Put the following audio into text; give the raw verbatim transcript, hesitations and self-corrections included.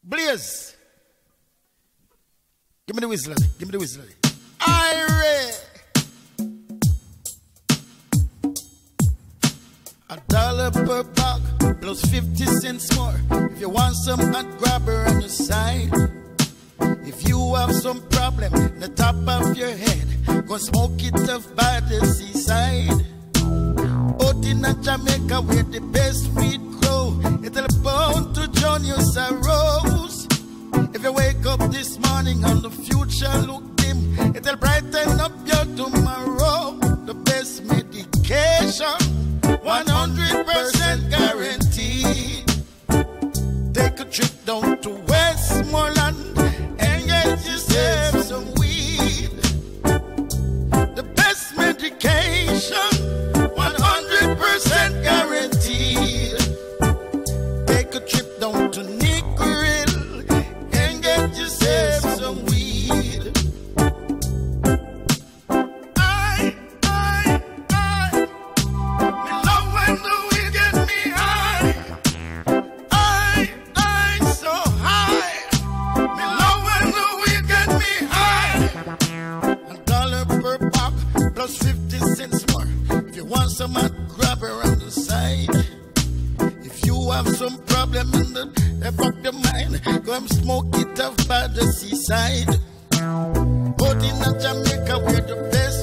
Blaze. Give me the whistle. Give me the whistle. Irie. A dollar per pack plus fifty cents more. If you want some hot grabber on your side. If you have some problem in the top of your head, go smoke it off by the seaside. Out in Jamaica where the best weed grow, it'll bound to join your sorrows. If you wake up this morning and the future look dim, it'll brighten up your tomorrow. The best medication, one hundred percent guaranteed. Take a trip down to Westmoreland and get yourself some weed. The best medication, one hundred percent guaranteed. Take a trip down to Negril and get yourself some weed. I, I, I, me love when the weed get me high. I, I, so high. Me love when the weed get me high. A dollar per pack plus fifty cents more. If you want some hot grabber on the side. If you have some problem in the fuck your mind, go and smoke it off by the seaside. Out in Jamaica where the best